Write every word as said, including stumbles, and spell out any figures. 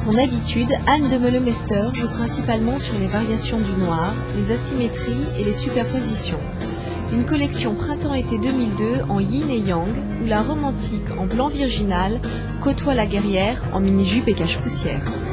son habitude, Anne de Meulemester joue principalement sur les variations du noir, les asymétries et les superpositions. Une collection printemps-été deux mille deux en yin et yang, où la romantique en blanc virginal côtoie la guerrière en mini-jupe et cache-poussière.